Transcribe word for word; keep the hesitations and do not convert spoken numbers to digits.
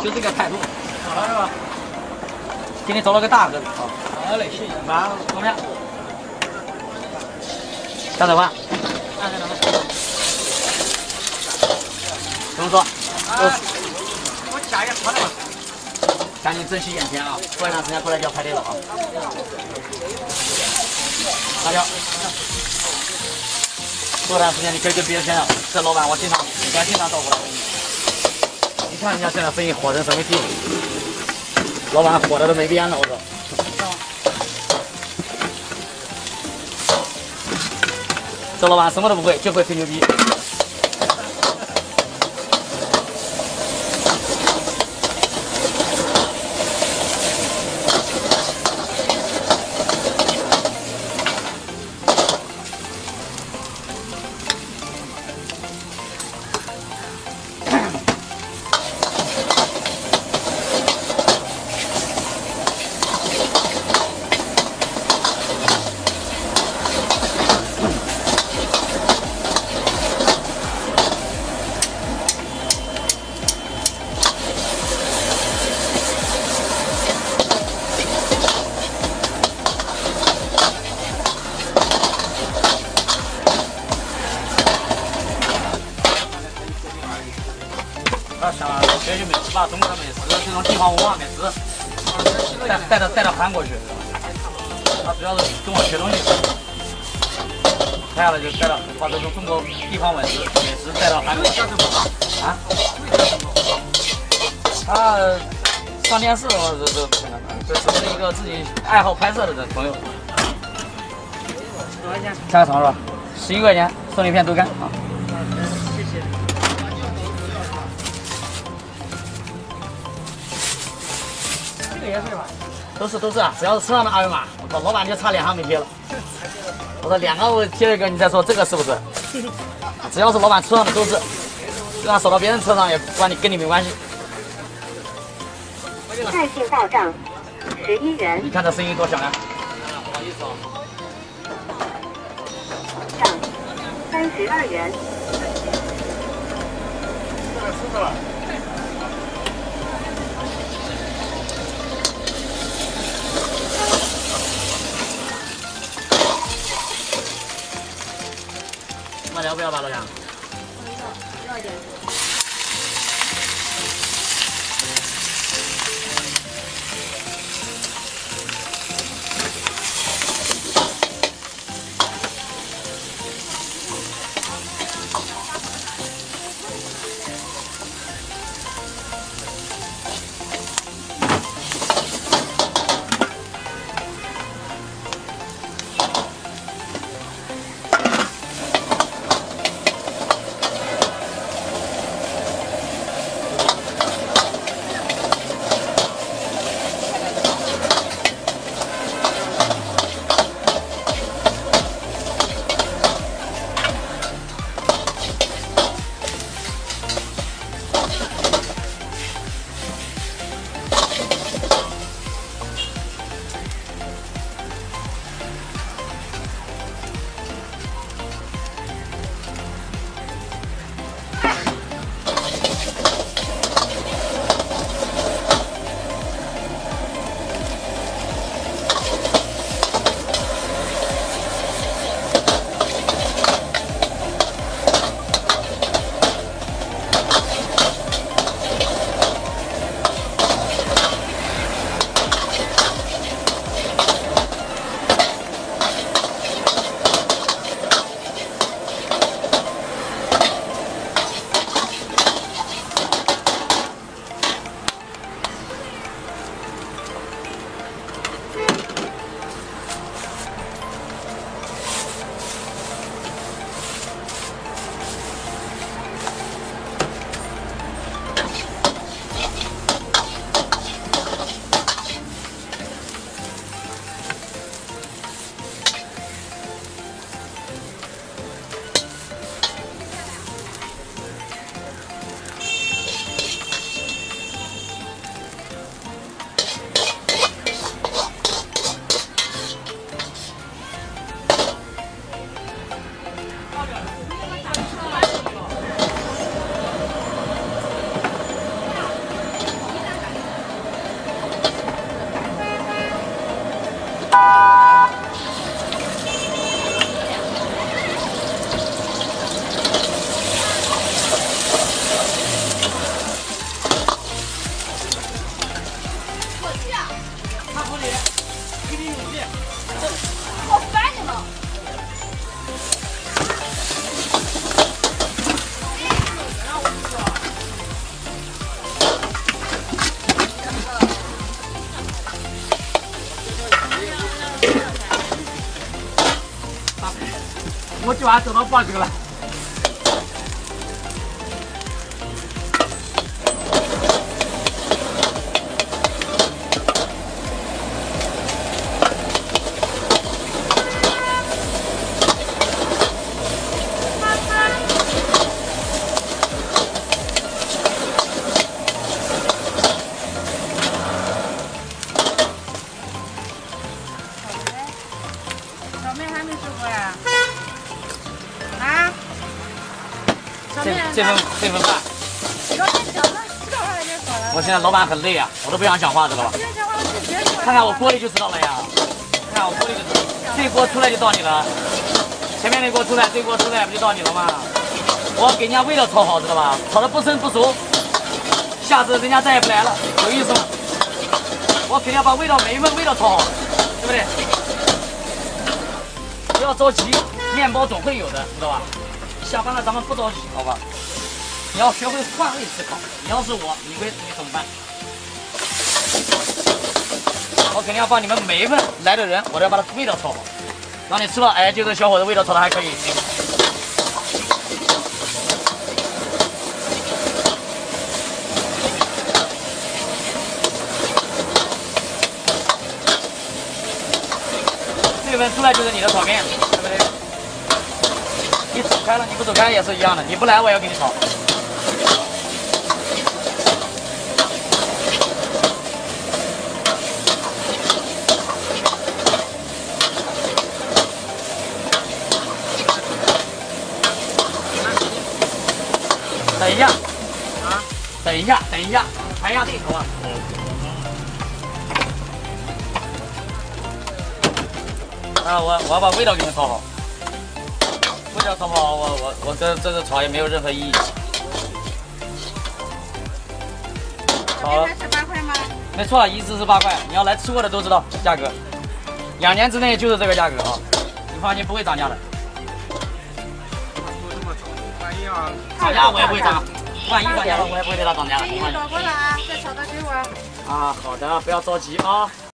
就这个态度。好是吧？给你做了个大个的啊。好嘞，谢谢。马上怎么样？小菜碗。啊，在哪呢？怎么说？啊，我下一个炒的嘛。赶紧珍惜眼前啊！过一段时间过来就要排队了啊！大家，过段时间你可以跟别人炫耀，这老板我经常，我经常照顾他。你看人家现在生意火成什么地步，老板火的都没边了，我说。这老板什么都不会，就会吹牛逼。他想学习美食吧，中国的美食，这种地方文化美食，带带到带到韩国去。他主要是跟我学东西，拍下来就带到把这种中国地方美食美食带到韩国去。啊？他上电视，我这这不可能，这只是一个自己爱好拍摄的朋友。多少钱？加个肠是吧？十一块钱，送你一片豆干啊。谢谢。也是吧，都是都是啊，只要是车上的二维码，我靠，老板就差脸上没贴了。我说两个我贴一个，你再说这个是不是？只要是老板车上的都是，就算扫到别人车上也关你跟你没关系。 在线到账十一元。 你看这声音多响亮！不好意思哦。 账三十二元。 这个吃了。那要不要吧，老乡？ 要一点。 句话走到八个了。 炒面还没做过呀？啊？炒这面这份这份饭， 老板讲了，知道他还没好了。 我现在老板很累啊，我都不想讲话，知道吧？ 不想讲话，我自己说。 看看我锅里就知道了呀，看看我锅里就知道，这锅出来就到你了，前面那锅出来，这锅出来不就到你了吗？我给人家味道炒好，知道吧？炒的不生不熟，下次人家再也不来了，有意思吗？我肯定要把味道每一份味道炒好，对不对？不要着急，面包总会有的，知道吧？下班了咱们不着急，好吧？你要学会换位思考。你要是我，你会你怎么办？我肯定要帮你们每一份来的人，我都要把它味道炒好，让你吃了，哎，就这小伙子味道炒的还可以。这份出来就是你的炒面，对不对？你走开了，你不走开也是一样的，你不来我也要给你炒。等一下，啊，等一下，等一下，排一下队，好吧？啊，我我要把味道给你炒好，味道炒不好，我我我跟这个炒也没有任何意义。炒了， 才十八块吗？ 没错，一只是八块，你要来吃过的都知道价格，两年之内就是这个价格啊，你放心不会涨价的。涨价我也不会涨，万一涨价了我也不会对它涨价的。 给你倒过了啊，再炒到给我。 啊，好的，不要着急啊。